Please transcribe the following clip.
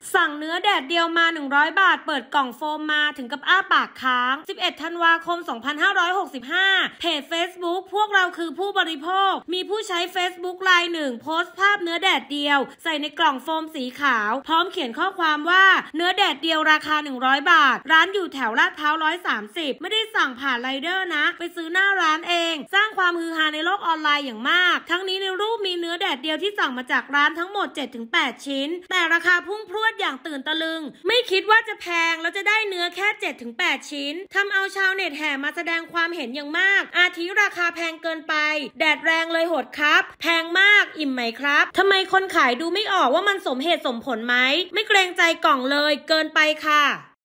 สั่งเนื้อแดดเดียวมา100 บาทเปิดกล่องโฟมมาถึงกับอ้าปากค้าง11 ธันวาคม 2565เพจ Facebook พวกเราคือผู้บริโภคมีผู้ใช้ Facebook รายหนึ่งโพสต์ภาพเนื้อแดดเดียวใส่ในกล่องโฟมสีขาวพร้อมเขียนข้อความว่าเนื้อแดดเดียวราคา100 บาทร้านอยู่แถวลาดพร้าว130ไม่ได้สั่งผ่านไรเดอร์นะไปซื้อหน้าร้านเองสร้างความฮือฮาในโลกออนไลน์อย่างมากทั้งนี้ในรูปมีเนื้อแดดเดียวที่สั่งมาจากร้านทั้งหมด 7-8 ชิ้นแต่ราคาพุ่งพรวดอย่างตื่นตะลึงไม่คิดว่าจะแพงแล้วจะได้เนื้อแค่ 7-8 ชิ้นทำเอาชาวเน็ตแห่มาแสดงความเห็นอย่างมากอาทิราคาแพงเกินไปแดดแรงเลยโหดครับแพงมากอิ่มไหมครับทำไมคนขายดูไม่ออกว่ามันสมเหตุสมผลไหมไม่เกรงใจกล่องเลยเกินไปค่ะ